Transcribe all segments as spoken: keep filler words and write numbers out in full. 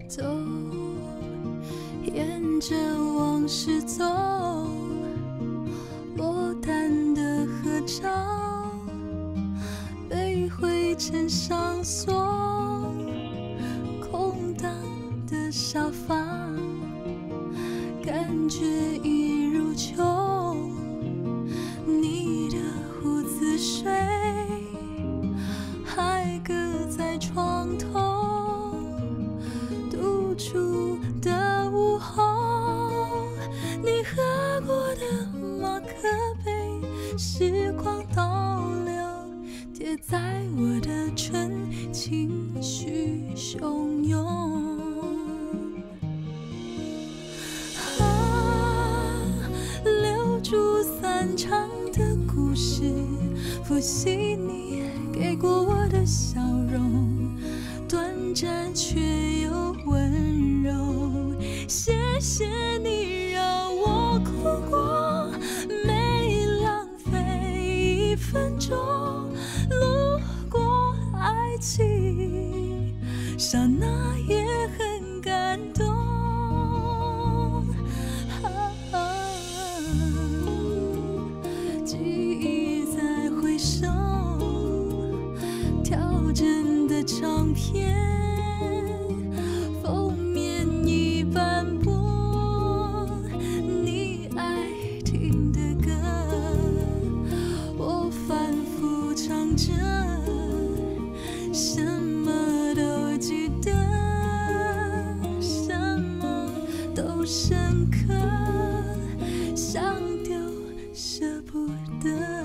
走，沿着往事走，落单的合照被灰尘上锁，空荡的沙发，感觉一如旧。你的胡子水还搁在床头，独处的午后，你喝过的马克杯，时光倒流，贴在我的唇，情绪汹涌。留住散场的故事，复习你给过我的笑容，短暂却又温柔。谢谢你让我哭过，没浪费一分钟，路过爱情，刹那也很感动。记忆在回首，调整的唱片，封面已斑驳，你爱听的歌，我反复唱着，什么都记得，什么都深刻，想丢舍不得。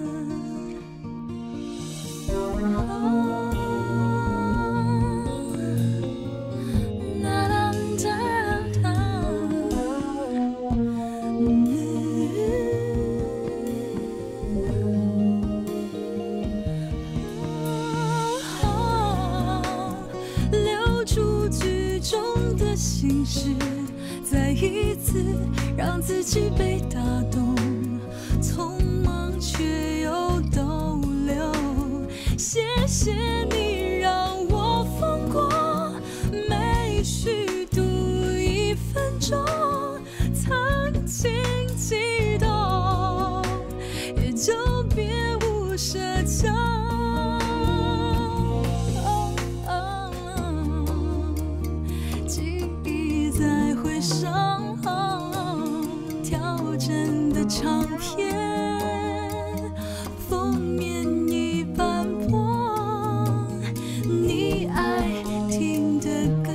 留住剧中的心事，再一次让自己被打动，匆忙却又逗留。谢谢你让我疯过，没虚度一分钟，曾经激动，也就别无奢求。记忆在回首，调整的唱片，封面已斑驳，你爱听的歌，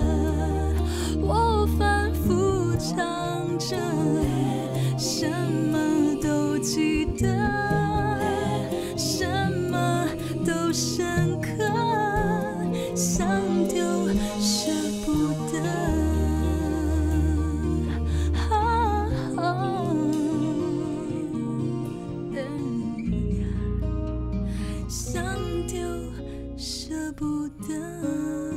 我反复唱着，什么都记得，什么都深刻，想丢舍不得。想丢舍不得。